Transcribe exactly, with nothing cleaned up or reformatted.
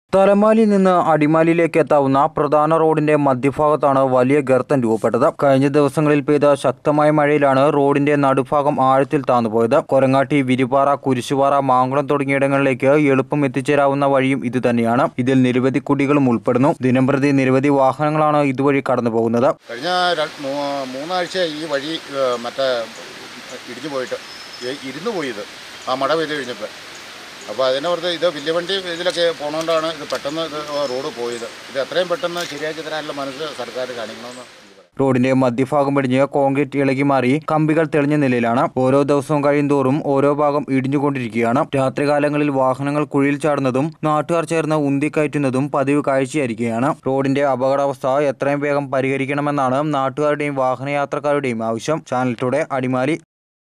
തലമാലിയിൽ നിന്ന് അടിമാലിയിലേക്ക് എത്താവുന്ന പ്രധാന റോഡിന്റെ മധ്യഭാഗത്താണ് വലിയ ഗർത്തം രൂപപ്പെട്ടത്. കഴിഞ്ഞ ദിവസങ്ങളിൽ പെയ്ത ശക്തമായ മഴയിലാണ് റോഡിന്റെ നടുഭാഗം ആഴത്തിൽ താന്നുപോയത്. കൊരങ്ങാട്ടി, വിരിപ്പാറ, കുരിശുപാറ, മാങ്കുളം തുടങ്ങിയിടങ്ങളിലേക്ക് എളുപ്പം എത്തിച്ചേരാവുന്ന വഴിയും ഇതുതന്നെയാണ്. ഇതിൽ നിരവധി കുടികളും ഉൾപ്പെടുന്നു. ദിനംപ്രതി നിരവധി വാഹനങ്ങളാണ് ഇതുവഴി കടന്നു പോകുന്നത്. കഴിഞ്ഞ മൂന്നാഴ്ച ഈ വഴി മറ്റേ ഇടിഞ്ഞു പോയിട്ട് ഇരുന്നു പോയത് ആ മഴ പെയ്ത് കഴിഞ്ഞപ്പോൾ. അപ്പോൾ അതിനകത്ത് ഇത് വലിയ വണ്ടി ഇതിലൊക്കെ പോകണോണ്ടാണ് ഇത് പെട്ടെന്ന് ഇത് റോഡ് പോയത്. ഇത് എത്രയും പെട്ടെന്ന് ശരിയാക്കി തരാനുള്ള മനസ്സ് സർക്കാർ കാണിക്കണമെന്ന്. റോഡിന്റെ മധ്യഭാഗം പിടിഞ്ഞ് കോൺക്രീറ്റ് ഇളകി മാറി കമ്പികൾ തെളിഞ്ഞ നിലയിലാണ്. ഓരോ ദിവസവും കഴിയുന്തോറും ഓരോ ഭാഗം ഇടിഞ്ഞുകൊണ്ടിരിക്കുകയാണ്. രാത്രികാലങ്ങളിൽ വാഹനങ്ങൾ കുഴിയിൽ ചാടുന്നതും നാട്ടുകാർ ചേർന്ന് ഉന്തിക്കയറ്റുന്നതും പതിവ് കാഴ്ചയായിരിക്കുകയാണ്. റോഡിന്റെ അപകടാവസ്ഥ എത്രയും വേഗം പരിഹരിക്കണമെന്നാണ് നാട്ടുകാരുടെയും വാഹനയാത്രക്കാരുടെയും ആവശ്യം. Channel today, Adimali.